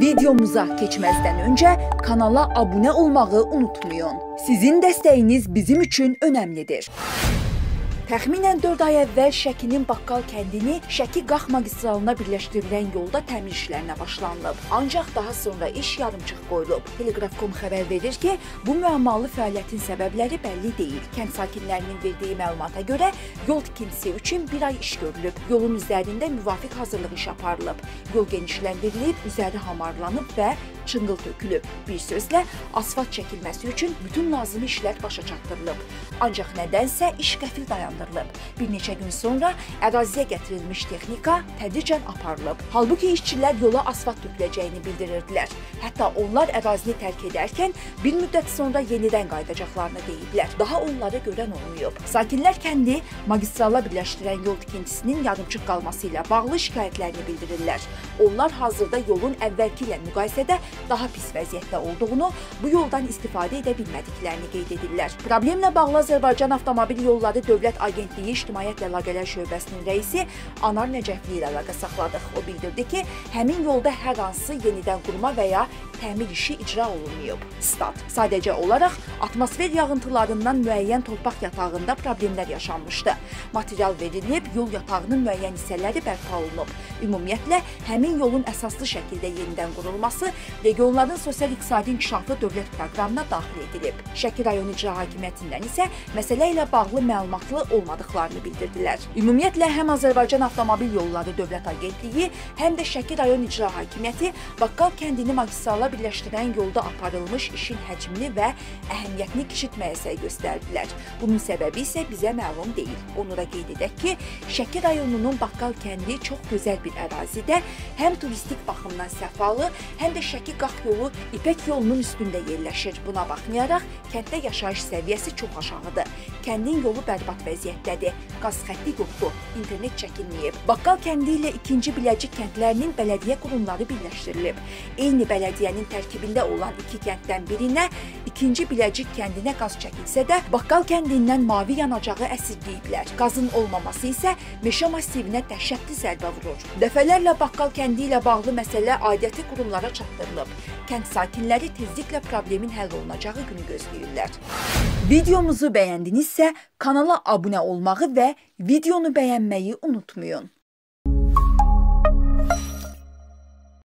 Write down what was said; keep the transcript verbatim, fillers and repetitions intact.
Videomuza keçməzdən öncə kanala abunə olmağı unutmayın. Sizin dəstəyiniz bizim üçün önəmlidir. Təxminən dörd ay əvvəl Şəkinin Baqqal kəndini Şəki-Qax magistralına birləşdirilən yolda təmir işlərinə başlanılıb. Ancaq daha sonra iş yarımçıq qoyulub. Telegraf nöqtə com xəbər verir ki, bu müəmmalı fəaliyyətin səbəbləri bəlli deyil. Kənd sakinlərinin verdiyi məlumata görə yol tikintisi üçün bir ay iş görülüb. Yolun üzərində müvafiq hazırlıq iş aparılıb. Yol genişləndirilib, üzəri hamarlanıb və çınqıl tökülüb. Bir sözlə, asfalt çəkilməsi üçün bütün lazımi işlər başa çatdırılıb. Ancaq nədənsə iş qəfil dayandırılıb. Bir neçə gün sonra əraziyə gətirilmiş texnika tədricən aparılıb. Halbuki işçilər yola asfalt töküləcəyini bildirirdilər. Hətta onlar ərazini tərk edərkən bir müddət sonra yenidən qayıdacaqlarını deyiblər. Daha onları görən olmayıb. Sakinlər kəndi magistrala birləşdirən yol tikintisinin yarımçıq qalması ilə bağlı şikayətlərini bildirirlər. Onlar hazırda yolun əvvəlki ilə müqayisədə daha pis vəziyyətdə olduğunu, bu yoldan istifadə edə bilmədiklərini qeyd edirlər. Problemlə bağlı Azərbaycan Avtomobil Yolları Dövlət Agentliyi İctimaiyyətlə Əlaqələr Şöbəsinin rəisi Anar Nəcəfli ilə əlaqə saxladıq. O bildirdi ki, həmin yolda hər hansı yenidən qurma və ya təmir işi icra olunmayıb. Stat. Sadəcə olaraq atmosfer yağıntılarından müəyyən torpaq yatağında problemlər yaşanmışdı. Material verilib, yol yatağının müəyyən hissələri bərpa olunub. Ümumiyyətlə, həmin yolun əsaslı şəkildə yenidən qurulması regionların sosial-iqtisadi inkişafı dövlət proqramına daxil edilib. Şəki rayon icra hakimiyyətindən isə məsələ ilə bağlı məlumatlı olmadıqlarını bildirdilər. Ümumiyyətlə, həm Azərbaycan Avtomobil Yolları Dövlət Agentliyi, həm də Şəki rayon icra hakimiyyəti Baqqal kəndini magistrala birləşdirən yolda aparılmış işin həcmini və əhəmiyyətini kiçiltməyə səy göstərdilər. Bunun səbəbi isə bizə məlum deyil. Onu da qeyd edək ki, Şəki rayonunun Baqqal kəndi çox gözəl bir ərazidə, həm turistik baxımdan səfalı, həm də Şəki-Qax yolu İpək yolunun üstündə yerləşir. Buna baxmayaraq, kənddə yaşayış səviyyəsi çox aşağıdır. Kəndin yolu bərbad vəziyyətdədir. Qaz xətti yoxdur, internet çəkilməyib. Baqqal kəndi ilə ikinci Biləcik kəndlərinin bələdiyyə qurumları birləşdirilib. Eyni bələdiyyənin tərkibində olan iki kənddən birinə, ikinci Biləcik kəndinə qaz çəkilsə də, Baqqal kəndindən mavi yanacağı əsirgəyiblər. Qazın olmaması isə meşə massivinə dəhşətli zərbə vurur. Dəfələrlə Baqqal kəndi ilə bağlı məsələ aidiyyəti qurumlara çatdırılıb. Kənd sakinləri tezliklə problemin həll olunacağı günü gözləyirlər. Videomuzu bəyəndinizsə, kanala abunə olmağı və videonu bəyənməyi unutmayın.